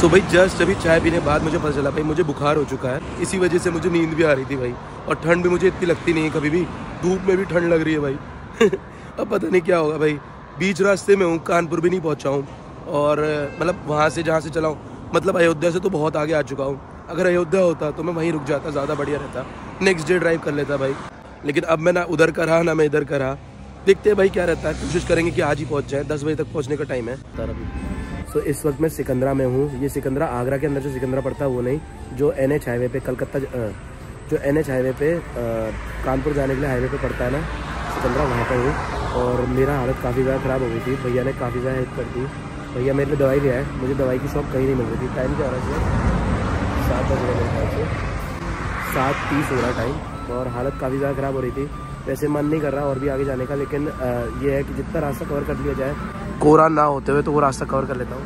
सो भाई जस्ट अभी चाय पीने के बाद मुझे पता चला भाई मुझे बुखार हो चुका है, इसी वजह से मुझे नींद भी आ रही थी भाई, और ठंड भी मुझे इतनी लगती नहीं है कभी भी, धूप में भी ठंड लग रही है भाई। अब पता नहीं क्या होगा भाई। बीच रास्ते में हूँ, कानपुर भी नहीं पहुँचा हूँ, और मतलब वहाँ से जहाँ से चला हूँ, मतलब अयोध्या से तो बहुत आगे आ चुका हूँ। अगर अयोध्या होता तो मैं वहीं रुक जाता, ज़्यादा बढ़िया रहता, नेक्स्ट डे ड्राइव कर लेता भाई। लेकिन अब मैं ना उधर का रहा ना मैं इधर का रहा, देखते हैं भाई क्या रहता है। कोशिश करेंगे कि आज ही पहुँच जाए, 10 बजे तक पहुँचने का टाइम है अभी। तो इस वक्त मैं सिकंदरा में हूँ। ये सिकंदरा आगरा के अंदर जो सिकंदरा पड़ता है वो नहीं, जो NH हाईवे पे कलकत्ता, जो NH हाईवे पे कानपुर जाने के लिए हाईवे पे पड़ता है ना सिकंदरा, वहाँ पर हूँ। और मेरा हालत काफ़ी ज़्यादा ख़राब हो गई थी, भैया ने काफ़ी ज़्यादा हेल्प कर दी। भैया मेरे लिए दवाई भी आए, मुझे दवाई की शॉप कहीं नहीं मिल रही थी। टाइम क्या हो रहा है? 7 बज रहे मेरे ख्याल से, 7:30 हो रहा टाइम, और हालत काफ़ी ज़्यादा ख़राब हो रही थी। वैसे मन नहीं कर रहा और भी आगे जाने का, लेकिन ये है कि जितना रास्ता कवर कर लिया जाए कोहरा ना होते हुए तो वो रास्ता कवर कर लेता हूँ।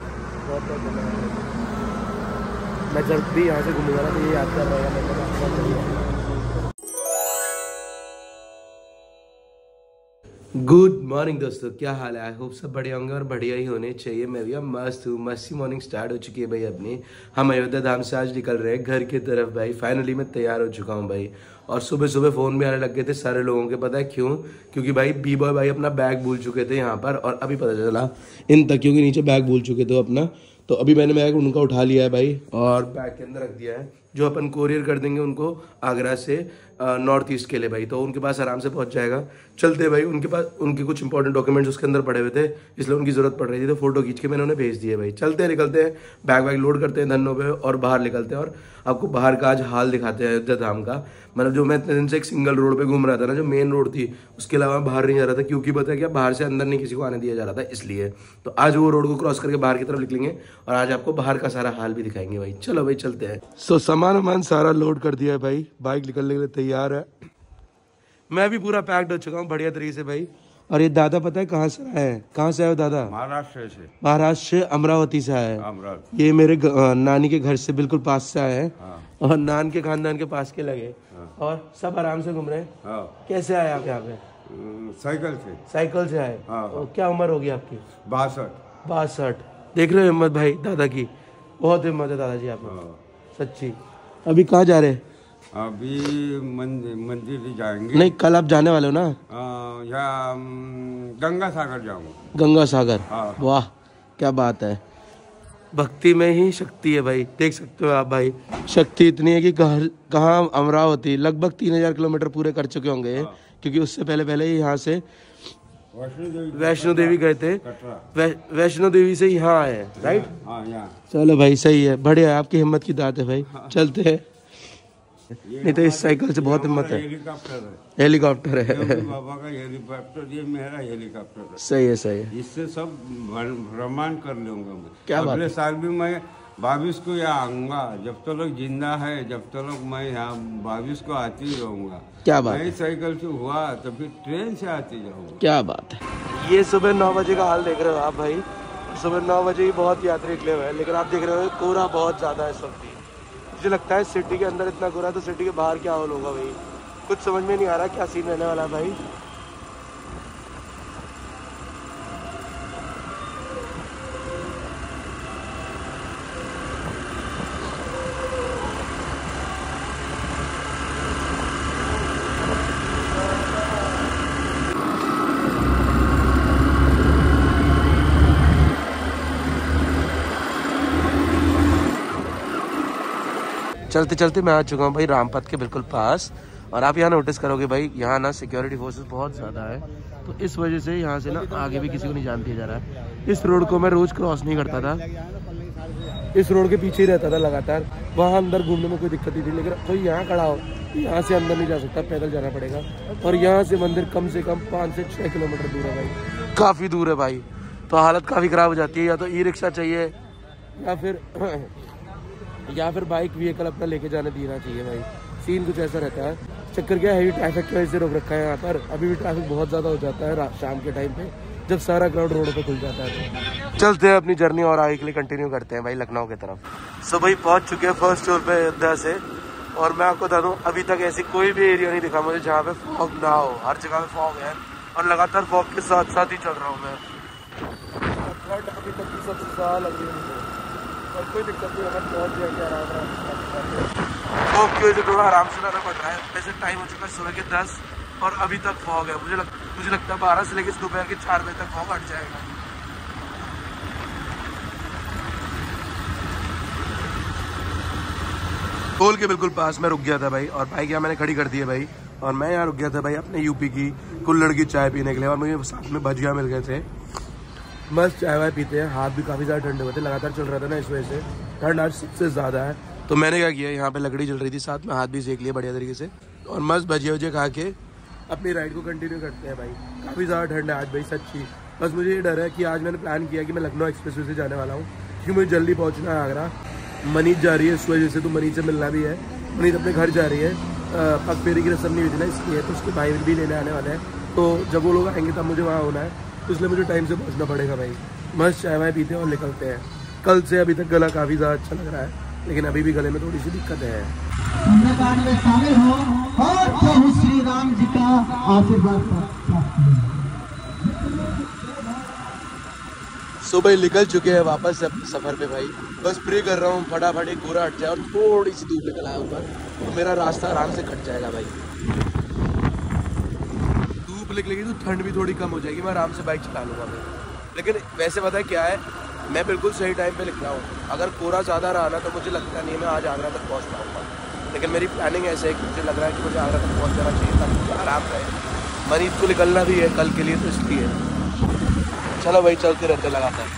मैं जब भी यहाँ से घूमूंगा ना तो ये याद कर रहेगा। गुड मॉर्निंग दोस्तों, क्या हाल है? आई होप सब बढ़िया होंगे और बढ़िया ही होने चाहिए। मैं भी अब मस्त हूँ, मस्ती मॉर्निंग स्टार्ट हो चुकी है भाई अपनी। हम अयोध्या धाम से आज निकल रहे हैं घर की तरफ भाई। फाइनली मैं तैयार हो चुका हूँ भाई। और सुबह सुबह फ़ोन भी आने लग गए थे सारे लोगों के, पता है क्यों? क्योंकि भाई बी बॉय भाई अपना बैग भूल चुके थे यहाँ पर, और अभी पता चला इन तकियों के नीचे बैग भूल चुके थे अपना। तो अभी मैंने बैग उनका उठा लिया है भाई और बैग के अंदर रख दिया है, जो अपन कोरियर कर देंगे उनको आगरा से नॉर्थ ईस्ट के लिए भाई। तो उनके पास आराम से पहुंच जाएगा। चलते भाई, उनके पास उनके कुछ इंपॉर्टेंट डॉक्यूमेंट्स उसके अंदर पड़े हुए थे, इसलिए उनकी ज़रूरत पड़ रही थी, तो फोटो खींच के मैंने उन्हें भेज दिए भाई। चलते हैं, निकलते हैं, बैग वैग लोड करते हैं धन्नों पे और बाहर निकलते हैं। और आपको बाहर का आज हाल दिखाते हैं अयोध्या धाम का। मतलब जो मैं इतने दिन से एक सिंगल रोड पे घूम रहा था ना, जो मेन रोड थी, उसके अलावा बाहर नहीं जा रहा था, क्योंकि पता है क्या, बाहर से अंदर नहीं किसी को आने दिया जा रहा था, इसलिए। तो आज वो रोड को क्रॉस करके बाहर की तरफ निकलेंगे और आज आपको बाहर का सारा हाल भी दिखाएंगे भाई। चलो भाई चलते हैं। सो सामान वामान सारा लोड कर दिया है भाई, बाइक निकलने के लिए तैयार है। मैं भी पूरा पैक्ड हो चुका हूँ बढ़िया तरीके से भाई। और ये दादा पता है कहाँ से आए हैं? कहाँ से आए हो दादा? महाराष्ट्र से। महाराष्ट्र, अमरावती से आए हैं। ये मेरे नानी के घर से बिल्कुल पास से आए हैं। हाँ। और नान के खानदान के पास के लगे। हाँ। और सब आराम से घूम रहे हैं। हाँ। कैसे आए आप यहाँ पे? साइकिल से। साइकिल से आए। हाँ। और क्या उम्र होगी आपकी? 62। देख रहे हो हिम्मत भाई दादा की, बहुत हिम्मत है दादाजी आप में, सच्ची। अभी कहाँ जा रहे हैं? अभी मंदिर जाएंगे। नहीं, कल आप जाने वाले हो ना? यहाँ गंगा सागर जाऊंगा। गंगा सागर? हाँ। वाह क्या बात है, भक्ति में ही शक्ति है भाई। देख सकते हो आप भाई, शक्ति इतनी है कि कहाँ अमरावती लगभग 3000 किलोमीटर पूरे कर चुके होंगे। हाँ। क्योंकि उससे पहले ही यहाँ से वैष्णो देवी गए थे, वैष्णो देवी से यहाँ आए हैं, राइट? चलो भाई सही है, बढ़िया है, आपकी हिम्मत की दात है भाई। चलते हैं, नहीं तो इस साइकिल से बहुत हिम्मत है। हेलीकॉप्टर है बाबा का हेलीकॉप्टर, ये मेरा हेलीकॉप्टर है। सही है सही है, इससे सब भ्रमण कर लूंगा मैं। क्या बात? अगले साल भी मैं 22 को यहाँ आऊंगा, जब तक लोग जिंदा है, जब तक मैं यहाँ 22 को आती ही रहूंगा। क्या बात? मैं साइकिल से हुआ तो फिर ट्रेन से आती जाऊंगा। क्या बात है। ये सुबह 9 बजे का हाल देख रहे हो आप भाई। सुबह 9 बजे ही बहुत यात्री निकले हुए हैं, लेकिन आप देख रहे हो कोहरा बहुत ज्यादा है इस वक्त। मुझे लगता है सिटी के अंदर इतना कोहरा, तो सिटी के बाहर क्या हाल होगा भाई, कुछ समझ में नहीं आ रहा क्या सीन रहने वाला है भाई। चलते चलते मैं आ चुका हूँ भाई रामपथ के बिल्कुल पास। और आप यहाँ नोटिस करोगे भाई, यहाँ ना सिक्योरिटी फोर्सेस बहुत ज़्यादा है, तो इस वजह से यहाँ से ना आगे भी किसी को नहीं जान दिया जा रहा है। इस रोड को मैं रोज़ क्रॉस नहीं करता था, इस रोड के पीछे ही रहता था लगातार। वहाँ अंदर घूमने में कोई दिक्कत नहीं थी, लेकिन कोई यहाँ खड़ा हो, यहाँ से अंदर नहीं जा सकता, पैदल जाना पड़ेगा। और यहाँ से मंदिर कम से कम 5 से 6 किलोमीटर दूर है भाई, काफ़ी दूर है भाई। तो हालत काफ़ी ख़राब हो जाती है। या तो ई-रिक्शा चाहिए या फिर बाइक व्हीकल अपना लेके जाने देना चाहिए भाई। सीन कुछ ऐसा रहता है। चक्कर क्या है, ट्रैफिक की वजह से रोक रखा है यहाँ पर। अभी भी ट्रैफिक बहुत ज़्यादा हो जाता है शाम के टाइम पे, जब सारा क्राउड रोड पे खुल जाता है। तो चलते हैं अपनी जर्नी और आगे के लिए कंटिन्यू करते हैं भाई लखनऊ की तरफ। सो भाई पहुँच चुके हैं फर्स्ट फ्लोर पे अयोध्या से। और मैं आपको बता दूँ, अभी तक ऐसी कोई भी एरिया नहीं दिखा मुझे जहाँ पे फॉग ना हो। हर जगह पे फॉग है और लगातार फॉग के साथ साथ ही चल रहा हूँ मैं। अभी तक की सबसे ज़्यादा लग रही है मुझे, और कोई दिक्कत नहीं, अगर पहुँच जाएंगे आराम से। थोड़ा आराम से लाना पड़ रहा है। वैसे टाइम हो चुका है सुबह के 10 और अभी तक फॉग है। मुझे लगता है 12 से लेकर दोपहर के 4 बजे तक फॉग हट जाएगा। टोल के बिल्कुल पास में रुक गया था भाई, और बाइक यहाँ मैंने खड़ी कर दी है भाई, और मैं यहाँ रुक गया था भाई अपने यूपी की कुल्हड़ की चाय पीने के लिए, और मुझे साथ में भजिया मिल गए थे। मस्त चाय वाय पीते हैं। हाथ भी काफ़ी ज़्यादा ठंडे हुए थे, लगातार चल रहा था ना, इस वजह से ठंड आज सबसे ज़्यादा है। तो मैंने क्या किया, यहाँ पे लकड़ी जल रही थी, साथ में हाथ भी सेक लिया बढ़िया तरीके से, और मस्त भजिया वजिया खा के अपनी राइड को कंटिन्यू करते हैं भाई। काफ़ी ज़्यादा ठंड है आज भाई सच्ची। बस मुझे ये डर है कि आज मैंने प्लान किया कि मैं लखनऊ एक्सप्रेसवे से जाने वाला हूँ, क्योंकि मुझे जल्दी पहुँचना है आगरा। मनीष जा रही है इस वजह से, तो मनीष से मिलना भी है। मनीष अपने घर जा रही है, पग फेरी की रस्म नहीं हुई थी ना, इसलिए तो उसके भाई भी लेने आने वाले हैं। तो जब वो लोग आएंगे तब मुझे वहाँ होना है, तो इसलिए मुझे टाइम से पहुँचना पड़ेगा भाई। मस्त चाय वाय पीते हैं और निकलते हैं। कल से अभी तक गला काफ़ी ज़्यादा अच्छा लग रहा है, लेकिन अभी भी गले में थोड़ी सी दिक्कत है। शामिल हो और प्रभु श्री राम जी का आशीर्वाद। सो भाई निकल चुके हैं वापस सफर पे भाई। बस प्रे कर रहा हूँ फटाफट एक कोहरा हट जाए और थोड़ी सी धूप निकल आए ऊपर, तो मेरा रास्ता आराम से कट जाएगा भाई। धूप निकलेगी तो ठंड भी थोड़ी कम हो जाएगी, मैं आराम से बाइक चला लूँगा भाई। लेकिन वैसे पता है क्या है, मैं बिल्कुल सही टाइम पे लिख रहा हूँ। अगर कोहरा ज़्यादा रहा ना तो मुझे लगता नहीं मैं आज आगरा तक पहुँच पाऊँगा, लेकिन मेरी प्लानिंग ऐसे है कि मुझे लग रहा है कि मुझे आगरा तक पहुँच जाना चाहिए, तब मुझे आराम रहे। मरीज को निकलना भी है कल के लिए, तो इसलिए चलो भाई चलते रहते लगातार।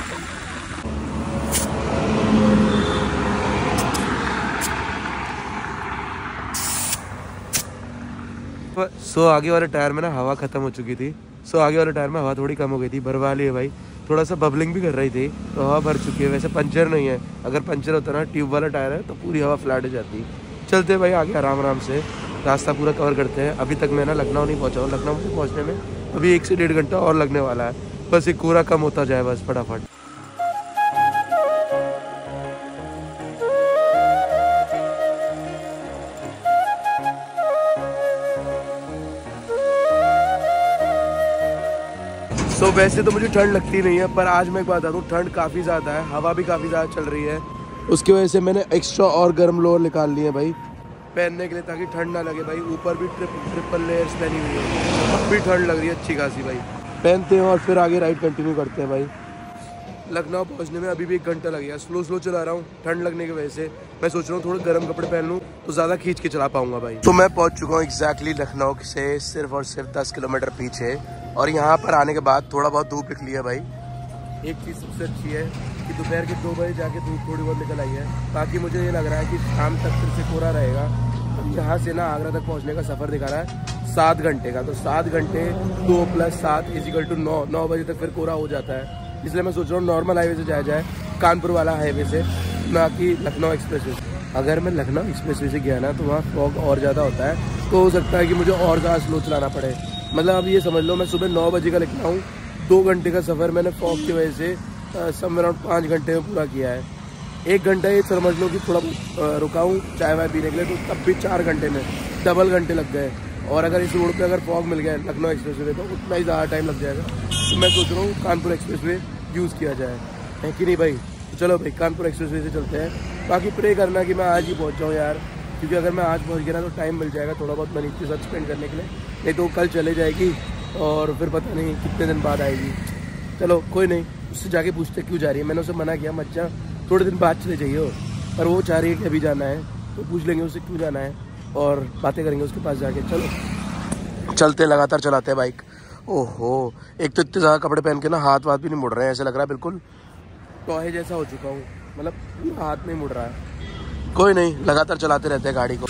सो आगे वाले टायर में ना हवा खत्म हो चुकी थी। सो आगे वाले टायर में हवा थोड़ी कम हो गई थी, भरवा ली है भाई। थोड़ा सा बबलिंग भी कर रही थी, तो हवा भर चुकी है। वैसे पंचर नहीं है, अगर पंचर होता ना ट्यूब वाला टायर है तो पूरी हवा फ्लैट हो जाती। चलते भाई आगे आराम से, रास्ता पूरा कवर करते हैं। अभी तक मैं ना लखनऊ नहीं पहुँचा हूँ। लखनऊ से पहुँचने में अभी 1 से 1.5 घंटा और लगने वाला है। बस एक कोहरा कम होता जाए बस फटाफट। तो वैसे तो मुझे ठंड लगती नहीं है, पर आज मैं एक बात बता दूँ, ठंड काफ़ी ज़्यादा है, हवा भी काफ़ी ज़्यादा चल रही है। उसकी वजह से मैंने एक्स्ट्रा और गर्म लोअर निकाल लिए भाई पहनने के लिए, ताकि ठंड ना लगे भाई। ऊपर भी ट्रिपल लेयर्स पहनी हुई है, अब भी ठंड लग रही है अच्छी खासी भाई। पहनते हैं और फिर आगे राइड कंटिन्यू करते हैं भाई। लखनऊ पहुंचने में अभी भी 1 घंटा लग गया। स्लो चला रहा हूँ ठंड लगने की वजह से। मैं सोच रहा हूँ थोड़े गर्म कपड़े पहन लूँ तो ज़्यादा खींच के चला पाऊंगा भाई। तो मैं पहुंच चुका हूँ एग्जैक्टली लखनऊ से सिर्फ और सिर्फ 10 किलोमीटर पीछे, और यहाँ पर आने के बाद थोड़ा बहुत धूप निकली है भाई। एक चीज़ सबसे अच्छी है कि दोपहर के 2 बजे जाके धूप थोड़ी बहुत निकल आई है। बाकी मुझे ये लग रहा है कि शाम तक फिर से कोहरा रहेगा। यहाँ से ना आगरा तक पहुँचने का सफ़र दिखा रहा है 7 घंटे का, तो 7 घंटे 2 + 7 = 9 बजे तक फिर कोहरा हो जाता है। इसलिए मैं सोच रहा हूँ नॉर्मल हाईवे से जाया जाए, कानपुर वाला हाईवे से, ना कि लखनऊ एक्सप्रेसवे से। अगर मैं लखनऊ एक्सप्रेसवे से गया ना तो वहाँ फॉग और ज़्यादा होता है, तो हो सकता है कि मुझे और ज़्यादा स्लो चलाना पड़े। मतलब अब ये समझ लो मैं सुबह 9 बजे का निकला हूँ, 2 घंटे का सफ़र मैंने फॉग की वजह से समवेयर अराउंड 5 घंटे में पूरा किया है। 1 घंटा ये समझ लो कि थोड़ा रुका हूँ चाय वाय पीने के लिए, तो तब भी 4 घंटे में डबल घंटे लग गए। और अगर इस रोड पे अगर फॉग मिल गया लखनऊ एक्सप्रेसवे तो उतना ही ज़्यादा टाइम लग जाएगा। तो मैं सोच रहा हूँ कानपुर एक्सप्रेसवे यूज़ किया जाए, है कि नहीं भाई। तो चलो भाई कानपुर एक्सप्रेसवे से चलते हैं। बाकी प्रे करना कि मैं आज ही पहुँच जाऊँ यार, क्योंकि अगर मैं आज पहुँच गया ना तो टाइम मिल जाएगा थोड़ा बहुत मनीष के साथ स्पेंड करने के लिए, नहीं तो कल चले जाएगी और फिर पता नहीं कितने दिन बाद आएगी। चलो कोई नहीं, उससे जाके पूछते क्यों जा रही है। मैंने उसे मना किया मत जा, थोड़े दिन बाद चले जाइए, पर वो चाह रही है कि अभी जाना है, तो पूछ लेंगे उससे क्यों जाना है और बातें करेंगे उसके पास जाके। चलो चलते लगातार चलाते हैं बाइक। ओहो, एक तो इतने ज़्यादा कपड़े पहन के ना हाथ वाथ भी नहीं मुड़ रहे हैं, ऐसा लग रहा है बिल्कुल टॉय जैसा हो चुका हूँ, मतलब पूरा हाथ नहीं मुड़ रहा है। कोई नहीं, लगातार चलाते रहते हैं गाड़ी को।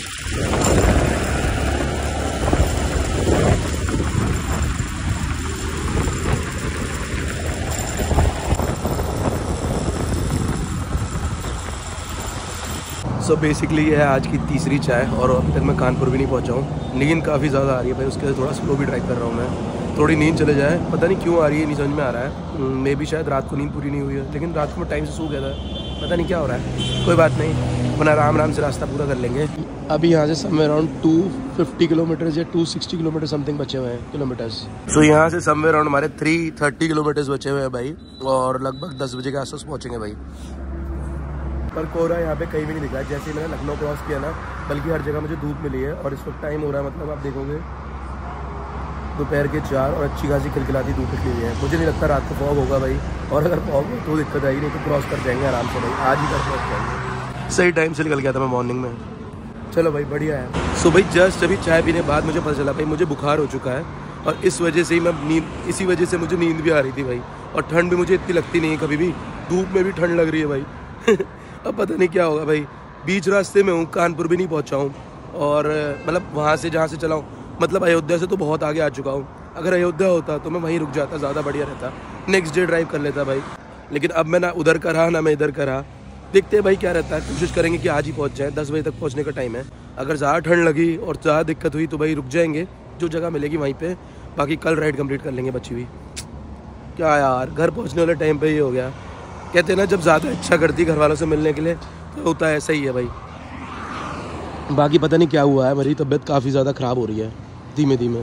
सो बेसिकली ये है आज की तीसरी चाय, और अभी तक मैं कानपुर भी नहीं पहुंचा हूँ। नींद काफ़ी ज़्यादा आ रही है भाई, उसके लिए थोड़ा स्लो भी ड्राइव कर रहा हूँ मैं। थोड़ी नींद चले जाए, पता नहीं क्यों आ रही है, नहीं समझ में आ रहा है। मे भी शायद रात को नींद पूरी नहीं हुई है, लेकिन रात को मैं टाइम से सो गया था, पता नहीं क्या हो रहा है। कोई बात नहीं, अपना आराम से रास्ता पूरा कर लेंगे। अभी यहाँ से समवेयर अराउंड 250 किलोमीटर्स या 260 किलोमीटर समथिंग बचे हुए हैं किलोमीटर्स। तो यहाँ से समवेयर अराउंड हमारे 330 किलोमीटर्स बचे हुए हैं भाई, और लगभग 10 बजे के आसपास पहुँचेंगे भाई। पर कोहरा यहाँ पे कहीं भी नहीं दिखा। जैसे ही मैंने लखनऊ क्रॉस किया ना, बल्कि हर जगह मुझे धूप मिली है। और इस वक्त टाइम हो रहा है, मतलब आप देखोगे दोपहर के 4 और अच्छी खासी खिलखिलाती धूप निकली हुई है। मुझे नहीं लगता रात को फॉग होगा भाई, और अगर फॉग हो तो दिक्कत आएगी, नहीं तो क्रॉस कर जाएंगे आराम से भाई। आज ही कर क्रॉस जाएंगे। सही टाइम से निकल गया था मैं मॉर्निंग में। चलो भाई बढ़िया है। सो भाई जस्ट अभी चाय पीने बाद मुझे पता चला भाई मुझे बुखार हो चुका है, और इस वजह से ही इसी वजह से मुझे नींद भी आ रही थी भाई। और ठंड भी मुझे इतनी लगती नहीं है कभी भी, धूप में भी ठंड लग रही है भाई। अब पता नहीं क्या होगा भाई। बीच रास्ते में हूँ, कानपुर भी नहीं पहुँचा हूँ, और मतलब वहाँ से जहाँ से चला हूँ, मतलब अयोध्या से तो बहुत आगे आ चुका हूँ। अगर अयोध्या होता तो मैं वहीं रुक जाता, ज़्यादा बढ़िया रहता, नेक्स्ट डे ड्राइव कर लेता भाई। लेकिन अब मैं ना उधर का रहा ना मैं इधर का रहा। देखते हैं भाई क्या रहता है। कोशिश करेंगे कि आज ही पहुँच जाएँ, 10 बजे तक पहुँचने का टाइम है। अगर ज़्यादा ठंड लगी और ज़्यादा दिक्कत हुई तो भाई रुक जाएंगे, जो जगह मिलेगी वहीं पे। बाकी कल राइड कंप्लीट कर लेंगे बची हुई। क्या यार, घर पहुँचने वाले टाइम पे ही हो गया। कहते हैं ना जब ज़्यादा इच्छा करती घर वालों से मिलने के लिए तो होता है ऐसा ही है भाई। बाकी पता नहीं क्या हुआ है, मेरी तबीयत काफ़ी ज़्यादा ख़राब हो रही है धीमे धीमे।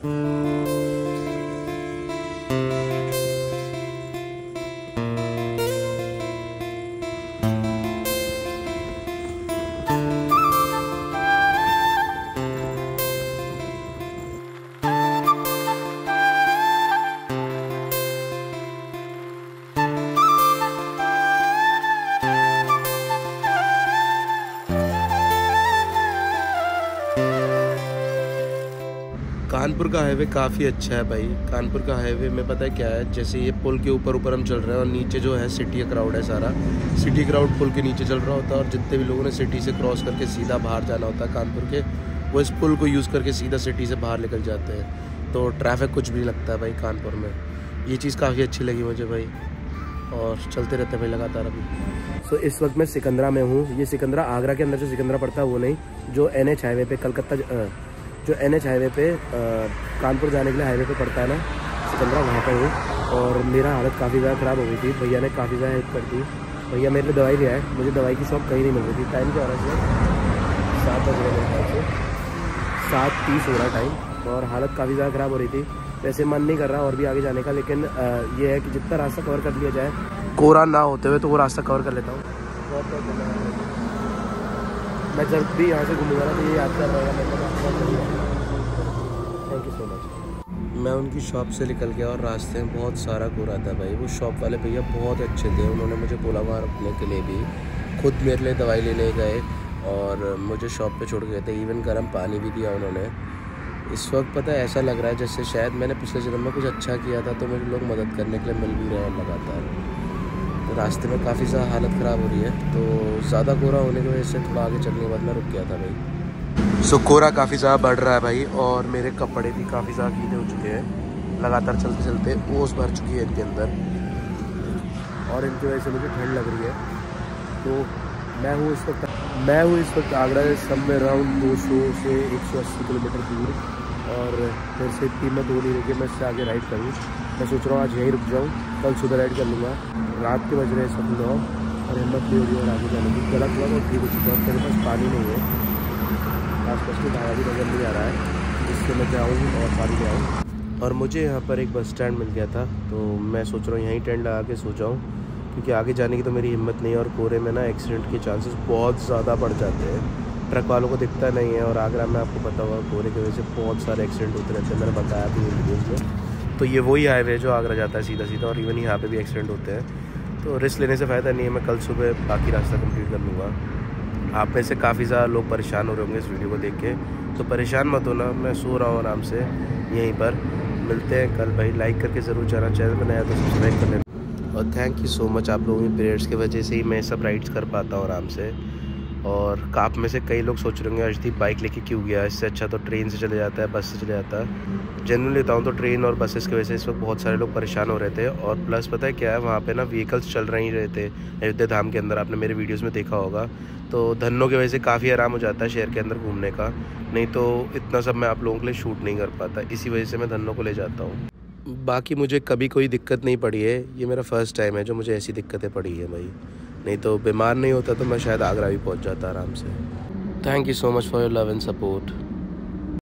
कानपुर का हाईवे काफ़ी अच्छा है भाई। कानपुर का हाईवे में पता है क्या है, जैसे ये पुल के ऊपर हम चल रहे हैं और नीचे जो है सिटी का क्राउड है, सारा सिटी क्राउड पुल के नीचे चल रहा होता है। और जितने भी लोगों ने सिटी से क्रॉस करके सीधा बाहर जाना होता है कानपुर के, वो इस पुल को यूज़ करके सीधा सिटी से बाहर निकल जाते हैं। तो ट्रैफिक कुछ भी नहीं लगता है भाई कानपुर में। ये चीज़ काफ़ी अच्छी लगी मुझे भाई, और चलते रहते हैं भाई लगातार अभी। सो इस वक्त मैं सिकंदरा में हूँ। ये सिकंदरा आगरा के अंदर जो सिकंदरा पड़ता है वो नहीं, जो NH हाईवे पे कलकत्ता जो NH हाईवे पे कानपुर जाने के लिए हाईवे पे पड़ता है ना सिकंदरा, वहाँ पर हूँ। और मेरा हालत काफ़ी ज़्यादा ख़राब हो गई थी। भैया ने काफ़ी ज़्यादा हेल्प कर दी। भैया मेरे लिए दवाई ले आए। मुझे दवाई की शॉप कहीं नहीं मिल रही थी। टाइम क्या हो रहा है, 7 बज रहे मेरे ख्याल से, 7:30 हो रहा टाइम। और हालत काफ़ी ज़्यादा ख़राब हो रही थी। वैसे मन नहीं कर रहा और भी आगे जाने का, लेकिन ये है कि जितना रास्ता कवर कर लिया जाए, कोहरा ना होते हुए तो वो रास्ता कवर कर लेता हूँ। मैं जब भी यहाँ से घूमूंगा ना तो ये याद कर रहेगा। Thank you so much. मैं उनकी शॉप से निकल गया और रास्ते में बहुत सारा कोहरा था भाई। वो शॉप वाले भैया बहुत अच्छे थे। उन्होंने मुझे बोला वहाँ रुकने के लिए भी, खुद मेरे लिए दवाई लेने गए और मुझे शॉप पे छोड़ गए थे। इवन गर्म पानी भी दिया उन्होंने। इस वक्त पता है ऐसा लग रहा है जैसे शायद मैंने पिछले जन्म में कुछ अच्छा किया था, तो मुझे लोग मदद करने के लिए मिल भी रहे हैं लगातार। तो रास्ते में काफ़ी ज़्यादा हालत ख़राब हो रही है, तो ज़्यादा कोहरा होने की वजह से थोड़ा आगे चलने के बाद मैं रुक गया था भाई। सो कोहरा काफ़ी ज़्यादा बढ़ रहा है भाई, और मेरे कपड़े भी काफ़ी ज़्यादा गीले हो चुके हैं। लगातार चलते चलते ओस भर चुकी है इनके अंदर, और इनकी वजह से मुझे ठंड लग रही है। तो मैं हूँ इस वक्त आगरा से समवेयर अराउंड 200 से 180 किलोमीटर दूर, और फिर से इतनी मैं दूर नहीं रही मैं इससे आगे राइड करूँ। मैं सोच रहा हूँ आज यहीं रुक जाऊँ, कल सुबह राइड कर लूँगा। रात के बज रहे सब 9 और हिम्मत नहीं हो रही और आगे जाने की। गला थोड़ा बहुत ठीक हो चुका है, मेरे पास पानी नहीं है, आसपास में धारा भी नजर नहीं आ रहा है जिससे मैं जाऊँ और पानी ले आऊँ। और मुझे यहाँ पर एक बस स्टैंड मिल गया था, तो मैं सोच रहा हूँ यहीं टेंट लगा के सो जाऊँ, क्योंकि आगे जाने की तो मेरी हिम्मत नहीं है। और कोहरे में ना एक्सीडेंट के चांसेस बहुत ज़्यादा बढ़ जाते हैं। ट्रक वालों को दिखता नहीं है, और आगरा में आपको पता होगा कोहरे की वजह से बहुत सारे एक्सीडेंट होते रहते हैं। मैंने बताया भी वीडियोज़ में। तो ये वही हाईवे जो आगरा जाता है सीधा सीधा, और इवन यहाँ पे भी एक्सीडेंट होते हैं। तो रिस्क लेने से फ़ायदा नहीं है। मैं कल सुबह बाकी रास्ता कंप्लीट कर लूँगा। आप में से काफ़ी ज़्यादा लोग परेशान हो रहे होंगे इस वीडियो को देख के, तो परेशान मत होना। मैं सो रहा हूँ आराम से यहीं पर। मिलते हैं कल भाई। लाइक करके ज़रूर जाना, चैनल पर नया तो सब्सक्राइब कर लेना। और थैंक यू सो मच, आप लोगों की प्रेयर्स की वजह से ही मैं सब राइड्स कर पाता हूँ आराम से। और आप में से कई लोग सोच रहे होंगे अर्शदीप बाइक लेके क्यों गया, इससे अच्छा तो ट्रेन से चले जाता है, बस से चले जाता है। जनरली बताऊँ तो ट्रेन और बसेस की वजह से इस वक्त बहुत सारे लोग परेशान हो रहे थे। और प्लस पता है क्या है, वहाँ पे ना व्हीकल्स चल रहे ही रहे थे अयोध्या धाम के अंदर। आपने मेरे वीडियोज़ में देखा होगा। तो धन्नों की वजह से काफ़ी आराम हो जाता है शहर के अंदर घूमने का, नहीं तो इतना सब मैं आप लोगों के लिए शूट नहीं कर पाता। इसी वजह से मैं धन्नों को ले जाता हूँ। बाकी मुझे कभी कोई दिक्कत नहीं पड़ी है, ये मेरा फर्स्ट टाइम है जो मुझे ऐसी दिक्कतें पड़ी है भाई। नहीं तो बीमार नहीं होता तो मैं शायद आगरा भी पहुंच जाता आराम से। Thank you so much for your love and support.